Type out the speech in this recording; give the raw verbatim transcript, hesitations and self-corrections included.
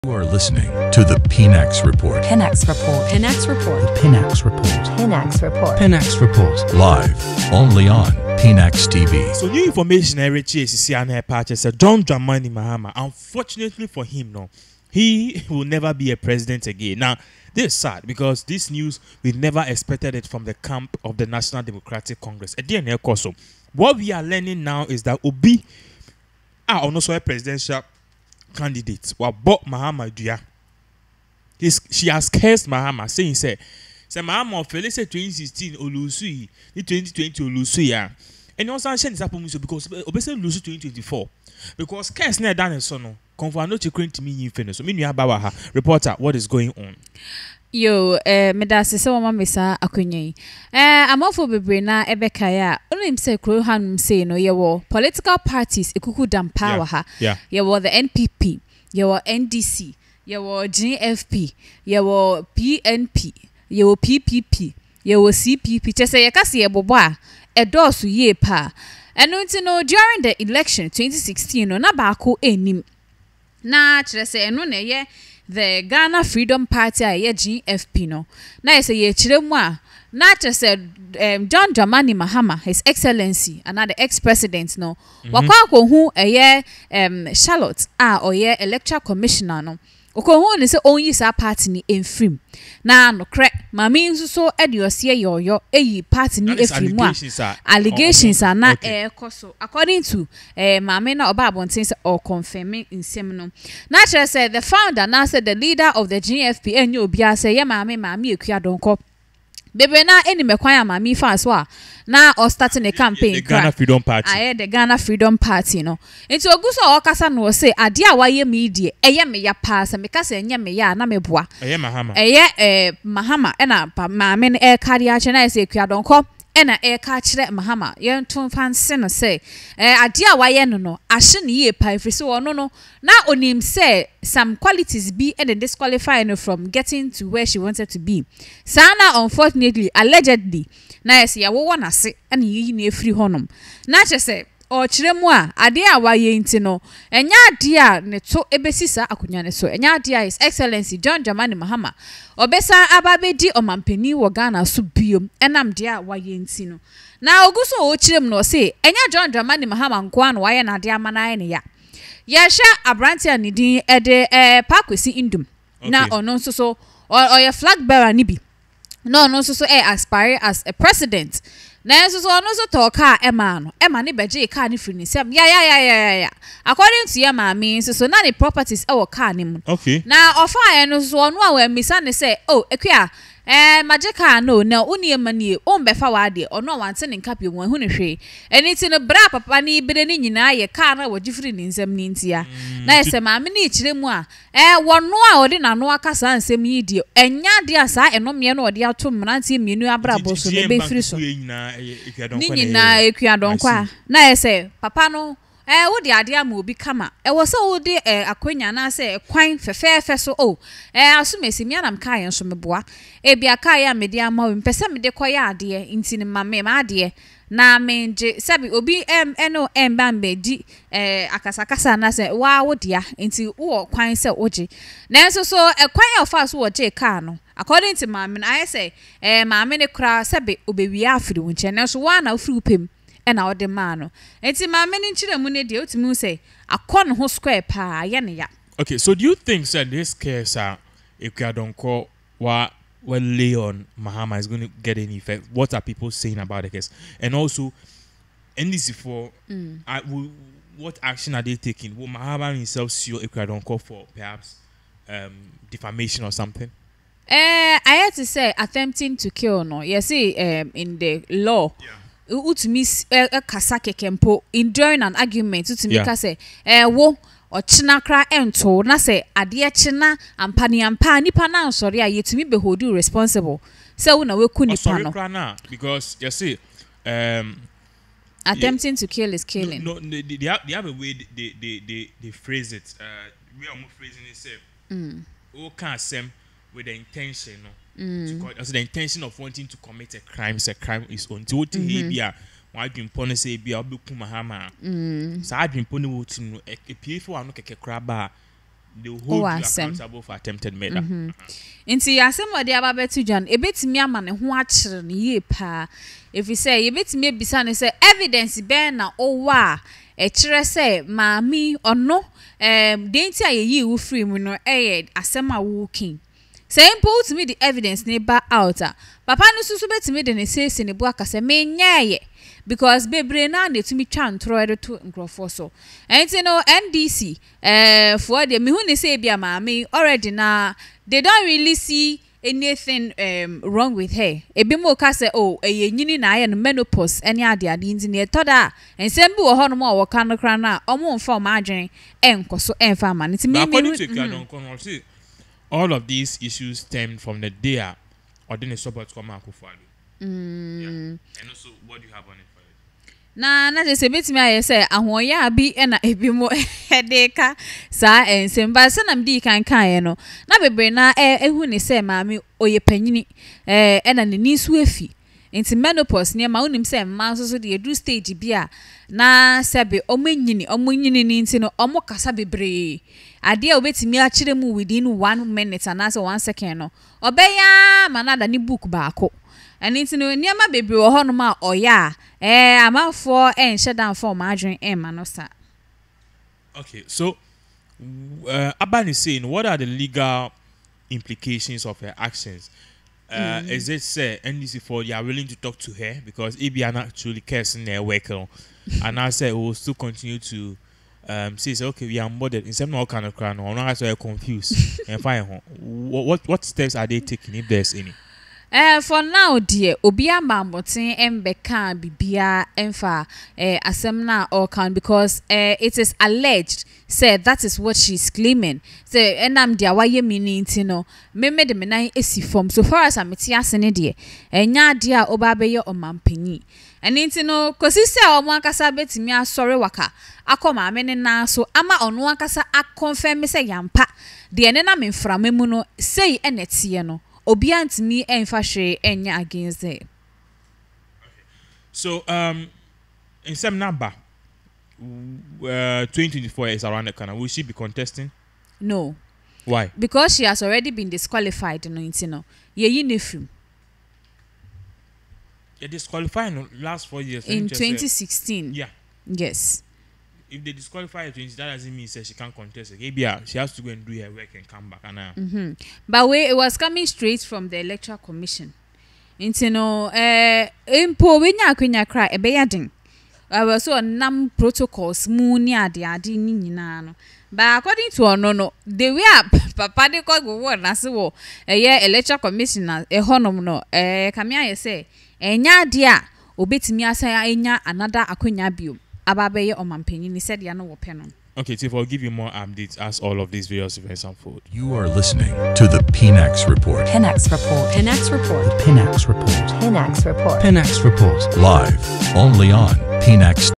You are listening to the Pinax Report. Pinax Report. Pinax Report. The Pinax Report. Pinax Report. Pinax Report. Live only on Pinax T V. So new information I read is C N A patch said John Dramani Mahama. Unfortunately for him, no, he will never be a president again. Now, this is sad because this news we never expected it from the camp of the National Democratic Congress. Again, so what we are learning now is that Obi are also a presidential candidate. Well, but Mahama Duya, she has cursed Mahama, saying, "Say, say Mahama, for let's say twenty sixteen Olusui, the twenty twenty Olusuya, and also saying this happen because obviously Olusu twenty twenty-four because curse near done so no. Confirm no checking to me in fairness. So, me you have reporter, what is going on?" Yo, eh, medase se wama mesa akunye. Eh, amafo bebre na ebeka ya. Ono imse kro hanum say no yewo political parties ekuku dampa yeah. wa ha. Yeah. Yewo the N P P, yewo N D C, yewo G F P, yewo P N P, yewo P P P, yewo C P P. Chese yekasi yebobo a edosu ye pa. Eno nti no during the election twenty sixteen no na baako enim. Na chese eno ne ye the Ghana Freedom Party a G F P no na yese ye chire mu a na chese um, John Dramani Mahama, His Excellency and the ex-president no mm-hmm. wakwa akohu eye um, Charlotte a oye electoral commissioner no okohu ne se onyi sa party ni enfrim na no kre mami nso so ediosie yoyo eyi party ni efrim a allegations are na e koso according to eh mami na oba abonten se or confirming insem no na chere say the founder na say the leader of the G F P enyo obia say ye mami mami ekua donko bebe na eni mekwan mami fa so a na or starting a campaign the Ghana Freedom Party aye the Ghana Freedom Party no enti oguso okasa no say ade a waye me die eye me ya pa se me kasa enye me ya na meboa eye Mahama eye eh Mahama e na maame no e kare a che na say ekua donko e na e ka kire Mahama ye nton fanse no say eh ade a waye no no ahye ne ye pa ifrisi wono no na onim say some qualities be and disqualifying her from getting to where she wanted to be. Sana unfortunately allegedly na yes ya wo na se and yi na efri honom na che say o kire mu a ade a waye nti no enya ade a ne to ebesisa akonya ne so enya ade a His Excellency John Dramani Mahama obesa ababedi omampani wo Ghana so biom enam de a waye nti no na oguso o kire mu no say enya John Dramani Mahama nko an waye na ade amana ne ya yesha abrantia ne din ede eh Pakwesi Indum okay. Na ono nso so or your flag bearer ni bi no no so so eh aspire as a president na so so ono so talk car ema no ema ne beje car ni free ni sem ya ya ya ya ya according to your mama so so na the properties e wo car ni mu okay na ofa e no so ono a we misa ne say oh ekua eh majeka no na oni emanie o mbefa wa de ono wante ne nkape mu hu ne hwe eniti no bra papa ni bere ni nyina ye car na wagifiri ni nsem ni ntia na ese maame ni kire mu a eh wono a odi na no akasa nsem yi die enya de asa eno me no odi ato mrantie mienu abrabo so be befiri so ni nyina ekua donkwa na ese papa no eh wo de ade ama obi kama eh wo se wo de eh akwanya na se kwan fefefe so oh eh asumesi mi anam kai nso meboa e bia kai ya mede ama wo mpese mede koya ade nti ni mame ma ade na menje sabi obi em eno emba mbedi eh akasakasa na se wa wo dia nti wo kwan se oje na nso so eh kwan ya ofa so wo je car no according to mame I say eh mame ne kra sabi obewi afiri wo nche na so wa na ofiri upem ena ode ma no enti ma me ni nkire mu ne de otimi say akon ho square pa ye ne ya. Okay, so do you think that this case uh Ekwadonko wa well Leon Mahama is going to get any effect? What are people saying about the case? And also N D C for mm. uh, will, what action are they taking? Will Mahama himself sue Ekwadonko for perhaps um defamation or something? Eh I had to say attempting to kill no. You see um in the law yeah. Utumi e kasa kekempo in during an argument utumi yeah. ka say eh wo ochina kra ento na say ade china ampani ampa nipa na nsori a yetumi be hold you responsible say wo na we ku nipa no sorry na because you see um attempting yeah, to kill is killing no, no they, they, have, they have a way they they they they phrase it uh we are more phrasing it say mm o can sem with the intention no mm. to, also the intention of wanting to commit a crime is a crime is on to what he be a why dream pony say be a book Mahama mm so I dream pony would to a P for no keke crab they will hold Oh, you asem. accountable for attempted murder. Nti asem wade ababetu John ebetimi ama ne ho akyere ne ye pa if you say ebetimi ebisa ne say evidence be na owa e kyere say maami ono em denti ayeyi wo free mu no eh asem a wo king say import to me the evidence ne ba out a papa no susu betimi de ne say se ne bu akase me nyaye because bebre na na tumi twa ntro edo to nkrofo so enti no N D C eh for the me hu ne say bia maami already na they don't really see anything um, wrong with her. Ebi mo ka say oh eye nyini na aye no menopause any ade ade nti ne toda ensem bi wo ho no mo a wo ka no kra na omo mfa ma adwen enkoso enfa ma nti me According to Kadon Konol, see, all of these issues stemmed from the day or then the support come Akufo-Addo. Mm. Yeah. And also, what do you have on it for it? na na je se betimi aye say ahoya bi e na ebi mo hedeka sa ensem ba se nam di kan kan ye no na bebre na ehu ni say maami oye panyini eh e na ne nisu efi nti menopause ne ma unim say ma so so de edu stage bi a na sebe omanyini omanyini ni nti no omo kasa bebre ade a obetimi a kire mu within one minute and as one second no obeya manada ni book baako and nti no niam bebre wo ho no ma oya eh amafo en shedan for margin en manosa. Okay, so uh, Aban is saying, what are the legal implications of her actions? Uh, mm. Is it say N D C for you are willing to talk to her because if you are not actually cursing their worker, and I say we will still continue to um say, say okay we are bothered instead of all kind of crown or not so confused and fine. What, what what steps are they taking if there's any? Eh for now dear obia mambotin embeka bibia emfa eh asem na or can because eh it is alleged said that is what she's claiming say enam dia waye mini nti no me me de menan esi form so far as ameti asene de enya de a oba beye omampanyi eni nti no kosi se omo akasa betimi asore waka akoma amene na so ama ono akasa akonfirm say yampa de ne na memframa mu no say enetie no obi antimi enfa hwe enya against it. So um in some number uh twenty twenty-four is around the corner. Will she be contesting? No. Why? Because she has already been disqualified no you know. Ye yi nefim. Yeah, disqualified in the last four years. In twenty sixteen. Yeah. Yes. If they disqualify her, that doesn't mean that she can't contest. Maybe uh, she has to go and do her work and come back. And, uh, mm-hmm. But we, it was coming straight from the Electoral Commission. Into no, eh, impo we nya kwenya cry e be yadin. I was so nam protocols mu ni ade ade ni nyina no. But according to ono no, the way up papa de ko go won na se wo eh Electoral Commission na e honom no eh kamia ye say enya ade a obetimi asa enya another akwenya bio. Ababeye omampanyini said ya no wo pe no. Okay, Tiff, I'll give you more updates as all of these various events unfold. You are listening to the P N X Report. P N X Report. P N X Report. P N X Report. P N X Report. P N X Report. Live only on P N X